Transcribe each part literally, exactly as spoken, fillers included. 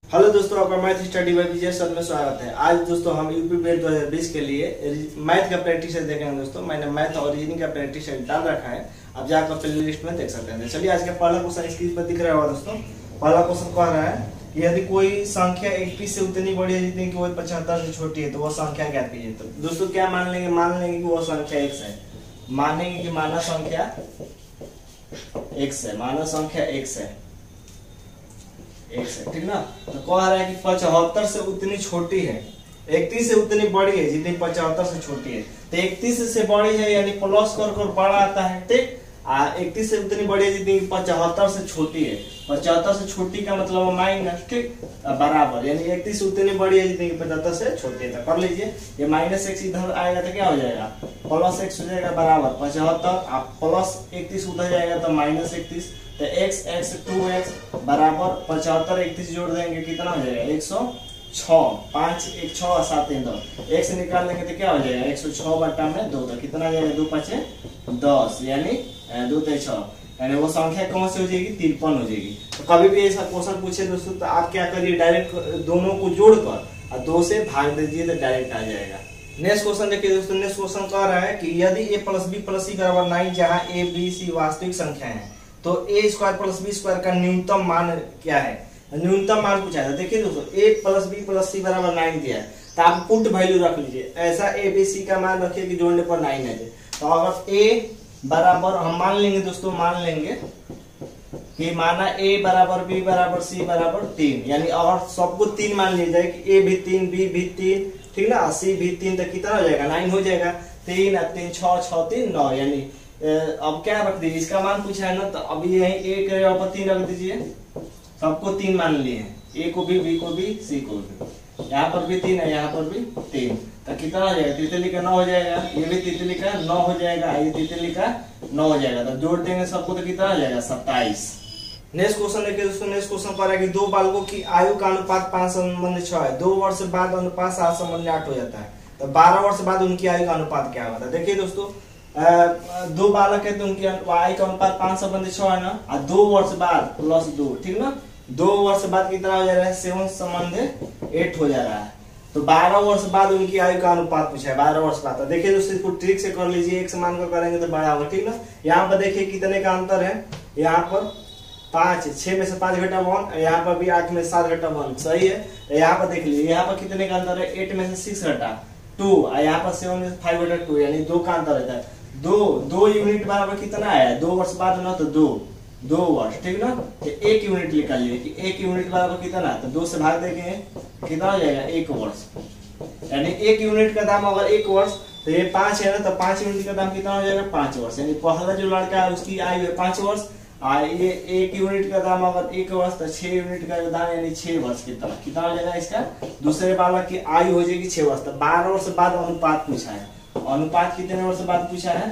Hello दोस्तों, आपका math study by Vijay sir में स्वागत है। आज दोस्तों हम यूपी बेट दो हज़ार बीस के लिए मैथ का प्रैक्टिस देखेंगे। दोस्तों मैंने मैथ और रीजनिंग का प्रैक्टिस डाल रखा है, आप जाकर प्ले लिस्ट में देख सकते हैं। चलिए आज का पहला क्वेश्चन स्क्रीन पर दिख रहा होगा दोस्तों। पहला क्वेश्चन कह रहा है कि यदि कोई संख्या इक्कीस से उतनी बड़ी है जितनी कि वो पचहत्तर से छोटी है तो वो संख्या क्या कीजिए। तो दोस्तों क्या मान लेंगे, मान लेंगे कि वो संख्या एक्स है। मानेंगे कि माना संख्या एक्स है, माना संख्या एक्स है एक्स है, ठीक ना। तो कह रहा है कि पचहत्तर से उतनी छोटी है, इकतीस से उतनी बड़ी है जितनी पचहत्तर से छोटी है। तो इकतीस से बड़ी है यानी प्लस कर कर बड़ा आता है, ठीक। आ इकतीस से उतनी बड़ी है जितनी पचहत्तर से छोटी है। पचहत्तर से छोटी का मतलब माइनस, ठीक, बराबर यानी इकतीस से उतनी बड़ी है जितनी पचहत्तर से छोटी है। तो कर लीजिए, ये माइनस एक्स इधर आएगा तो क्या हो जाएगा, प्लस एक्स हो जाएगा बराबर पचहत्तर, आप प्लस इकतीस उधर जाएगा तो माइनस इकतीस। तो x x टू एक्स बराबर पचहत्तर इकतीस जोड़ देंगे कितना हो जाएगा एक सौ छह, पांच एक छह सात तीन दो, x निकाल लेंगे तो क्या हो जाएगा एक सौ छह बटा में दो, तो कितना आ जाएगा दो पचे दस यानी दो ते छह, यानी वो संख्या कौन सी हो जाएगी, तिरपन हो जाएगी। तो कभी भी ऐसा क्वेश्चन पूछे दोस्तों तो आप क्या करिए, डायरेक्ट दोनों को जोड़कर और दो से भाग दीजिए तो डायरेक्ट आ जाएगा। नेक्स्ट क्वेश्चन देखिए दोस्तों। नेक्स्ट क्वेश्चन कह रहा है कि यदि a plus B plus C बराबर नाइन जहाँ a b c वास्तविक संख्या है तो a square plus B square का न्यूनतम मान क्या है। न्यूनतम मान पूछा है। देखिए दोस्तों a plus B plus C बराबर नाइन दिया है तो आप पुट वैल्यू रख लीजिए। ऐसा a b c का मान रखिए कि जोड़ने पर नाइन है। तो अगर a बराबर हम मान लेंगे दोस्तों, मान लेंगे कि माना a बराबर b बराबर c बराबर तीन, यानी अगर सबको तीन मान लिया जाए कि a भी तीन b भी तीन, ठीक ना, c भी तीन, तो कितना हो जाएगा नाइन हो जाएगा। तीन तीन छह छह तीन नौ, यानी अब क्या रख दीजिए, इसका मान पूछा है ना तो अभी यही ए के ऊपर तीन रख दीजिए। सबको तीन मान लिए हैं, ए को भी, बी को भी, सी को भी। यहाँ पर भी तीन है, यहाँ पर भी तीन, तो कितना हो जाएगा, तितली का नौ हो जाएगा, ये भी तितली का नौ हो जाएगा, ये तितली का नौ हो जाएगा। तो जोड़ देंगे सबको तो कितना हो जाएगा सत्ताईस। नेक्स्ट क्वेश्चन देखिए दोस्तों। नेक्स्ट क्वेश्चन कह रहा है कि दो बालकों की आयु का अनुपात पांच संबंध छह है, दो वर्ष बाद अनुपात सात संबंध आठ हो जाता है, तो बारह वर्ष बाद उनकी आयु का अनुपात क्या होता है। देखिए दोस्तों दो बालक है तो उनकी आयु का अनुपात पांच संबंध छह है ना, और दो वर्ष बाद प्लस दो, ठीक ना, दो वर्ष बाद कितना हो जा रहा है सेवन संबंध एट हो जा रहा है। तो बारह वर्ष बाद उनकी आयु का अनुपात पूछा है, बारह वर्ष बाद। तो देखिए दोस्तों इसको ट्रिक से कर लीजिए, एक समान को करेंगे तो बड़ा होगा, ठीक ना। यहाँ पर देखिए कितने का अंतर है, यहाँ पर पांच, छह में से पांच घटा वन, यहाँ पर भी आठ में सात घटा वन, सही है। यहाँ पर देख लीजिए, यहाँ पर कितने का अंतर है, एट में से सिक्स घटा टू, और यहाँ पर सेवन में से फाइव घटा टू, यानी दो का अंतर रहता है। दो दो यूनिट बराबर कितना आया, दो वर्ष बाद ना तो दो दो वर्ष, ठीक ना। तो एक यूनिट निकालिए कि एक यूनिट बराबर कितना, तो दो से भाग देंगे कितना हो जाएगा एक वर्ष, यानी एक यूनिट का दाम अगर एक वर्ष तो ये पांच है ना, तो पांच यूनिट का दाम कितना हो जाएगा पांच वर्ष, यानी पहला जो लड़का है उसकी आयु है पांच वर्ष, आ ये एक यूनिट का दाम अगर एक वर्ष तो छह यूनिट का दाम यानी छह वर्ष कितना कितना हो जाएगा इसका, दूसरे बालक की आयु हो जाएगी छह वर्ष। तो बारह वर्ष बाद अनुपात पूछा है, अनुपात कितने वर्ष बाद पूछा है,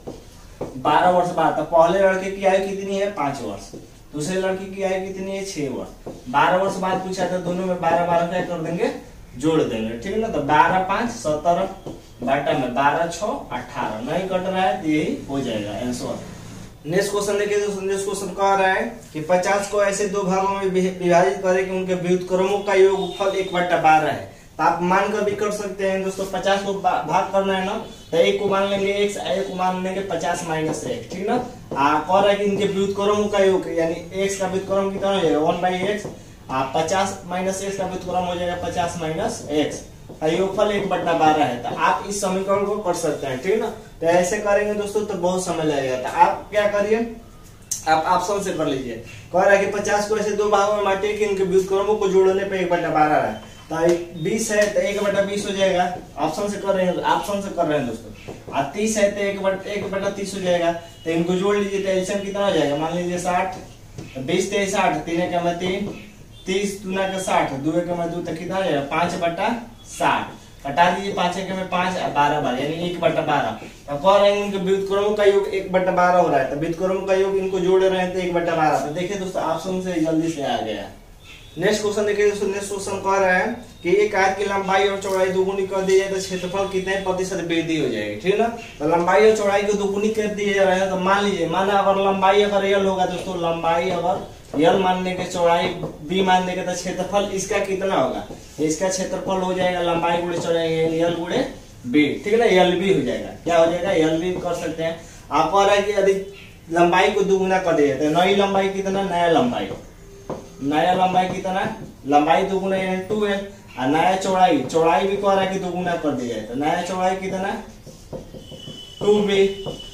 बारह वर्ष बाद। तो पहले लड़के की आयु कितनी है पांच वर्ष, दूसरे लड़के की आयु कितनी है छह वर्ष। बारह वर्ष बाद पूछा था, दोनों में बारह बारह क्या कर देंगे जोड़ देंगे, ठीक ना। तो बारह पांच सत्रह बाटा में बारह छह अठारह, नहीं कट रहा है तो यही हो जाएगा आंसर। नेक्स्ट क्वेश्चन देखिए दोस्तों। नेक्स्ट क्वेश्चन कह रहा है कि पचास को ऐसे दो भागों में विभाजित करें कि उनके व्युत्क्रमों का योगफल एक बटा बारह है। तो आप मान कर भी कर सकते हैं दोस्तों, पचास को भाग करना है ना तो एक को मान लेंगे एक्स, एक को मान लेंगे पचास माइनस एक्स, ठीक ना। आ कह रहा है कि इनके व्युत्क्रमों का योग यानी एक्स का व्युत्क्रम कितना हो जाएगा वन बाई एक्स, पचास माइनस एक्स का व्युत्क्रम हो जाएगा पचास माइनस एक्स, योगफल एक बट्टा बारह है। तो आप इस समीकरण को कर सकते हैं, ठीक ना। तो ऐसे करेंगे दोस्तों तो बहुत समय लगेगा। तो आप क्या करिए, आप ऑप्शन से कर लीजिए। कह रहा है कि पचास को ऐसे दो भागों में बांटे कि इनके व्युत्क्रमों को जोड़ने पे एक बट्टा बारह है, तो बीस है तो एक बटा बीस हो जाएगा, ऑप्शन से कर रहे हैं, ऑप्शन से कर रहे हैं दोस्तों। और तीस है तो एक बटा एक बटा तीस हो जाएगा, तो इनको जोड़ लीजिए तो एलसीएम कितना हो जाएगा, मान लीजिए साठ, बीस तेईस साठ, तीन का मैं तीन, तीस दूना का साठ, दो का मैं दो, तो कितना हो जाएगा पांच बटा साठ, हटा दीजिए पांच के में पांच बारह बार यानी एक बटा बारह। तो कह रहे हैं इनके व्युत्क्रमों का योग एक बटा बारह हो रहा है, तो व्युत्क्रमों का योग इनको जोड़ रहे हैं तो एक बटा बारह। तो देखिए दोस्तों ऑप्शन से जल्दी से आ गया। नेक्स्ट क्वेश्चन देखिए दोस्तों। नेक्स्ट क्वेश्चन कह रहा है कि एक आयत की लंबाई और चौड़ाई दोगुनी कर दी जाए तो क्षेत्रफल कितने प्रतिशत वृद्धि हो जाएगी, ठीक ना। तो लंबाई और चौड़ाई को दोगुनी कर दिए जा रहे हैं, तो मान लीजिए माना अगर लंबाई अगर रियल होगा दोस्तों, लंबाई अगर यल मानने के चौड़ाई बी मानने के तो क्षेत्रफल इसका कितना होगा, इसका क्षेत्रफल हो जाएगा लंबाई गुणे चौड़ाई यल गुणे बी, ठीक है ना, यल बी हो जाएगा। क्या हो जाएगा, यल बी कर सकते हैं। आप कह रहे हैं कि यदि लंबाई को दुगुना कर दिया तो नई लंबाई कितना, नया लंबाई नया लंबाई कितना, लंबाई दुगुना यानी टू एल, और नया चौड़ाई चौड़ाई भी कह रहा है कि दुगुना कर दिया है तो नया चौड़ाई कितना, टू बी।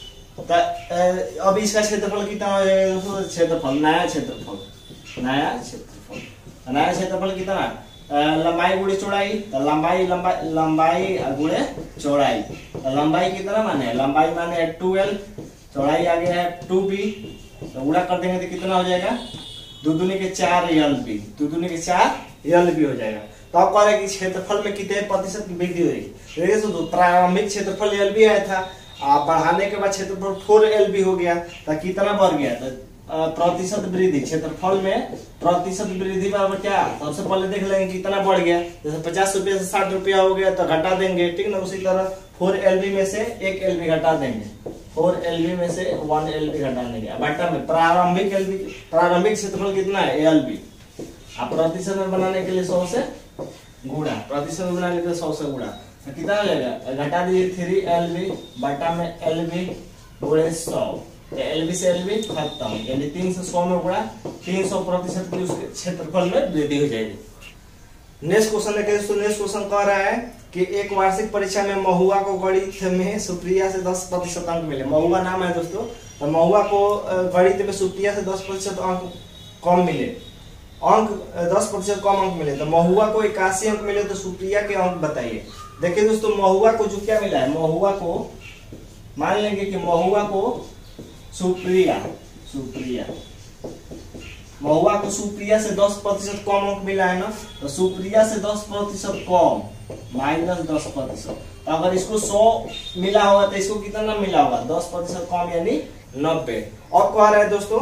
अब इसका क्षेत्रफल कितना हो जाएगा दोस्तों, क्षेत्रफल नया क्षेत्रफल नया क्षेत्रफल नया क्षेत्रफल कितना, लंबाई गुणे चौड़ाई, तो लंबाई लंबाई लंबाई गुणे चौड़ाई, तो लंबाई कितना माने, लंबाई माने टू एल, चौड़ाई आ गया है टू बी, तो गुणा कर देंगे तो कितना हो जाएगा, दो दूनी के चार यल बी, दो दूनी के चार यल बी हो जाएगा। तो आप कह रहे हैं कि क्षेत्रफल में कितने प्रतिशत की वृद्धि होगी, देखिए दोस्तों प्रारंभिक क्षेत्रफल यल बी आया था, आप बढ़ाने के बाद क्षेत्रफल फोर एल बी हो गया, तो कितना बढ़ गया, तो प्रतिशत वृद्धि, क्षेत्रफल में प्रतिशत वृद्धि बराबर क्या, सबसे पहले देख लेंगे कितना बढ़ गया, जैसे पचास रुपये से साठ रुपया हो गया तो घटा देंगे, ठीक ना। उसी तरह फोर एल बी में से एक एल बी घटा देंगे, फोर एल बी में से वन एल बी घटा देंगे। घटा में प्रारंभिक एल बी, प्रारंभिक क्षेत्रफल कितना है, एल बी। आप प्रतिशत में बनाने के लिए सौ से गुणा, प्रतिशत में बनाने के लिए सौ से गुणा, तो कितना हो जाएगा, घटा दीजिए थ्री एल बी बटा में एल बी गुणे सौ, एल बी से एल बी खत्म, यानी तीन सौ सौ में गुणा तीन सौ प्रतिशत की उसके क्षेत्रफल में वृद्धि हो जाएगी। नेक्स्ट क्वेश्चन है, नेक्स्ट क्वेश्चन कह रहा है कि एक वार्षिक परीक्षा में महुआ को गणित में सुप्रिया से दस प्रतिशत अंक मिले। महुआ नाम है दोस्तों, तो महुआ को गणित में सुप्रिया से दस प्रतिशत अंक कम मिले, अंक दस प्रतिशत कम अंक मिले। तो महुआ को इक्यासी अंक मिले, तो सुप्रिया के अंक बताइए। देखिए दोस्तों, महुआ को जो क्या मिला है, महुआ को मान लेंगे कि महुआ को सुप्रिया सुप्रिया महुआ को सुप्रिया से दस प्रतिशत कम अंक मिला है ना, तो सुप्रिया से दस प्रतिशत कम माइनस दस प्रतिशत, तो अगर इसको सौ मिला होगा तो इसको कितना मिला होगा, दस प्रतिशत कम यानी नब्बे। अब कह रहा है दोस्तों,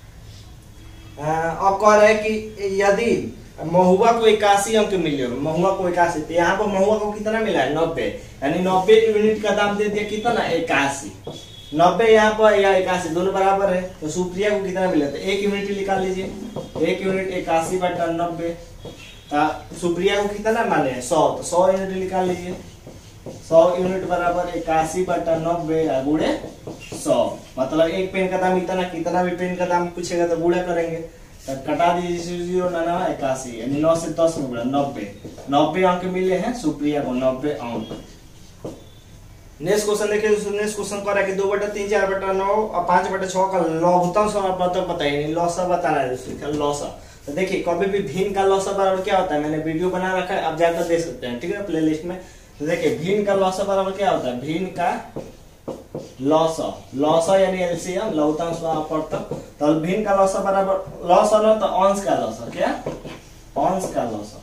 अब कह रहा है कि यदि महुआ को इक्यासी अंक मिले, महुआ को इक्यासी, तो यहाँ पर महुआ को कितना मिला है, नब्बे, यानी नब्बे यूनिट का दाम दे दिया कितना, इक्यासी। नब्बे यहाँ पर या इक्यासी दोनों बराबर है, तो सुप्रिया को कितना मिला, तो एक यूनिट निकाल लीजिए, एक यूनिट इक्यासी बटा नब्बे, सुप्रिया को कितना माने सौ, तो सौ यूनिट निकाल लीजिए, सौ यूनिट बराबर इक्यासी बटा नब्बे गुणे सौ, मतलब एक पेन का दाम इतना, कितना भी पेन का दाम पूछेगा तो गुणा करेंगे, तो कटा दीजिए जीरो ना इक्यासी, यानी नौ से दस में गुणा नब्बे, नब्बे अंक मिले हैं सुप्रिया को, नब्बे अंक। नेक्स्ट क्वेश्चन देखिए, नेक्स्ट क्वेश्चन कह रहा है कि दो बटा तीन, चार बटा नौ और पांच बटा छह का लघुत्तम समापवर्तक बताइए, लौसा बताना है दोस्तों, लौसा। तो देखिए कभी भी भिन्न का लौसा बराबर क्या होता है, मैंने वीडियो बना रखा है, आप जाकर देख सकते हैं, ठीक है, प्लेलिस्ट में। तो देखिए भिन्न का लौसा बराबर क्या होता है, भिन्न का लौसा, लौसा यानी एलसीएम, लघुत्तम समापवर्तक। तो भिन्न का लौसा बराबर, लौसा ना तो अंश का लौसा, क्या अंश का लौसा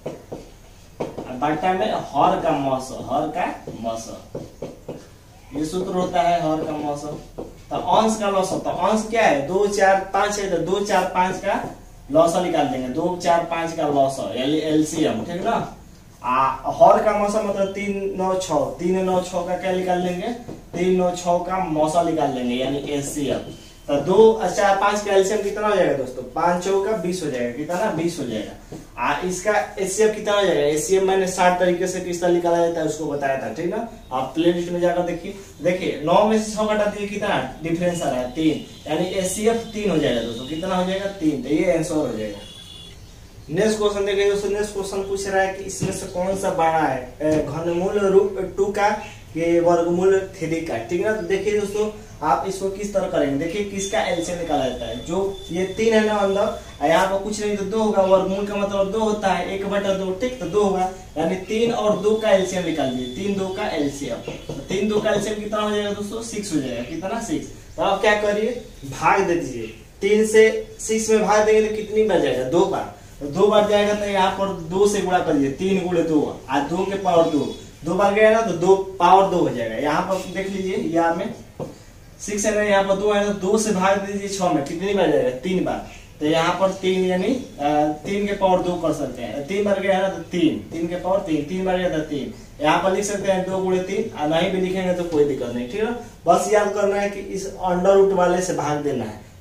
बटा में हर का मौसा, हर का मौसा, ये सूत्र होता है हर का मौसा। तो अंश का लौसा, तो अंश क्या है, दो चार पांच है, तो दो चार पांच का लौसा निकाल देंगे, दो चार पांच का लौसा यानी एलसीएम, ठीक ना। आ हर का मौसा मतलब तीन नौ छह, तीन नौ छह का क्या निकाल लेंगे, तीन नौ छह का मौसा निकाल लेंगे यानी एलसीएम। तो दो चार पांच का एलसीएम कितना हो जाएगा दोस्तों, पांच चौ का बीस हो जाएगा, कितना बीस हो जाएगा। आ इसका एचसीएफ कितना हो जाएगा, एचसीएफ मैंने साठ तरीके से किस तरह निकाला जाता है उसको बताया था, ठीक ना। आप प्ले लिस्ट में जाकर देखिए, देखिए नौ में से छह घटा दिए कितना डिफरेंस आ रहा है, तीन, यानी एचसीएफ तीन हो जाएगा दोस्तों, कितना हो जाएगा, तीन, तो ये आंसर हो जाएगा। नेक्स्ट क्वेश्चन देखिए दोस्तों, नेक्स्ट क्वेश्चन पूछ रहा है कि इसमें से कौन सा बड़ा है, घनमूल रूप टू का के वर्गमूल थ्री का, ठीक है। तो देखिए दोस्तों, आप इसको किस तरह करेंगे, देखिए किसका एलसीएम निकाला जाता है, जो ये तीन है ना अंदर, यहाँ पर कुछ नहीं तो दो होगा, वर्गमूल का मतलब दो होता है, एक बटा दो, ठीक, तो दो होगा, यानी तीन और दो का एलसीएम निकाल दीजिए, तीन दो का एलसीएम, तो तीन दो का एलसीएम कितना हो जाएगा दोस्तों, सिक्स हो जाएगा, कितना सिक्स। तो आप क्या करिए, भाग दे दीजिए, तीन से सिक्स में भाग देंगे तो कितनी बार जाएगा, दो बार, तो दो बार जाएगा तो यहाँ पर दो से गुणा करिए, तीन गुणे दो, आज दो के पावर दो, दो बार गया ना तो दो पावर दो हो जाएगा। यहाँ पर देख लीजिए, यहाँ में सिक्स है ना, यहाँ पर दो है तो दो से भाग दीजिए छह में, कितनी बार जाएगा, तीन बार, तो यहाँ पर तीन यानी तीन के पावर दो कर सकते हैं, तीन बार गया है ना तो तीन, तीन के पावर तीन, तीन बार गया था तीन, यहाँ पर लिख सकते हैं दो गुणे तीन, नहीं भी लिखेंगे तो कोई दिक्कत नहीं, ठीक है। बस याद करना है कि इस अंडर रूट वाले से भाग देना है,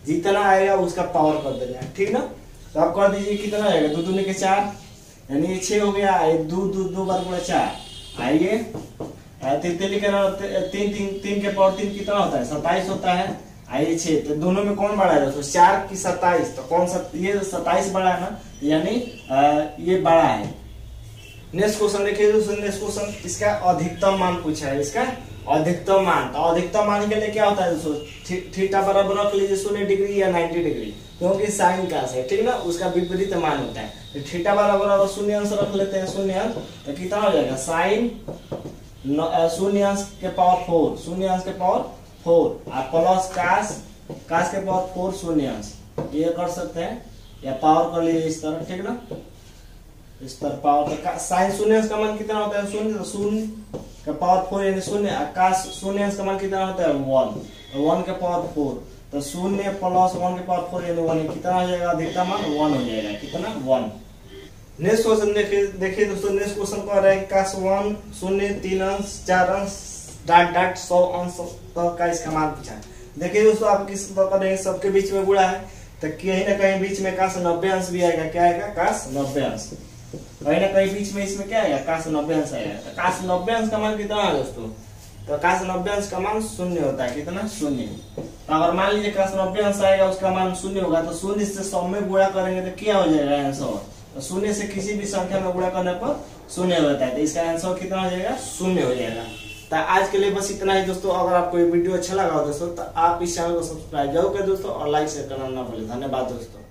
जितना आएगा उसका पावर कर देना है, ठीक ना। तो आप कर दीजिए कितना आएगा, दो दूनी के चार, यानी ये छह हो गया, दो दो दो बार गुणा चार, आइए तितली के तीन तीन तीन के पावर तीन कितना होता है, सत्ताईस होता है। आइए छह, तो दोनों में कौन बड़ा है दोस्तों, चार की सत्ताईस, तो कौन सा, ये सत्ताईस बड़ा है ना, यानी ये बड़ा है। नेक्स्ट क्वेश्चन देखिए दोस्तों, नेक्स्ट क्वेश्चन इसका अधिकतम मान पूछा है, इसका अधिकतम मान। तो अधिकतम मान के लिए क्या होता है दोस्तों, थीटा बराबर रख लीजिए शून्य डिग्री या नब्बे डिग्री, क्योंकि साइन का है, ठीक ना, उसका विपरीत मान होता है। तो थीटा बराबर अगर शून्य अंश रख लेते हैं, शून्य अंश, तो कितना हो जाएगा, साइन शून्य अंश के पावर फोर, शून्य अंश के पावर फोर, और प्लस कास, कास के पावर फोर शून्य अंश, ये कर सकते हैं, या पावर कर लीजिए इस तरह, ठीक ना, इस पर पावर। तो साइन शून्य अंश का मान कितना होता है, शून्य, तो शून्य का पावर फोर यानी शून्य, आकाश शून्य अंश का मान कितना होता है, वन, तो वन के पावर फोर, तो शून्य प्लस वन के पावर फोर यानी वन, कितना हो जाएगा अधिकतम मान, वन हो जाएगा, कितना, वन। नेक्स्ट क्वेश्चन देखिए देखिए दोस्तों, नेक्स्ट क्वेश्चन कह रहे हैं काश वन शून्य तीन अंश चार अंश डाट डाट सौ अंश तक का इसका मान पूछा है। देखिए दोस्तों, आप किस करेंगे, सबके बीच में गुणा है, तो कहीं ना कहीं बीच में काश नब्बे अंश भी आएगा, क्या आएगा, काश नब्बे अंश, कहीं ना कहीं बीच में इसमें क्या आएगा, काश नब्बे अंश आएगा। तो काश नब्बे अंश का मान कितना है दोस्तों, तो काश नब्बे अंश का मान शून्य होता है, कितना, शून्य। तो अगर मान लीजिए काश नब्बे अंश आएगा, उसका मान शून्य होगा, तो शून्य से सौ में गुणा करेंगे तो क्या हो जाएगा आंसर, तो शून्य से किसी भी संख्या में गुणा करने पर शून्य होता है, तो इसका आंसर कितना हो जाएगा, शून्य हो जाएगा। तो आज के लिए बस इतना ही दोस्तों। अगर आपको ये वीडियो अच्छा लगा हो दोस्तों, तो आप इस चैनल को सब्सक्राइब जरूर करें दोस्तों, और लाइक शेयर करना ना भूलें। धन्यवाद दोस्तों।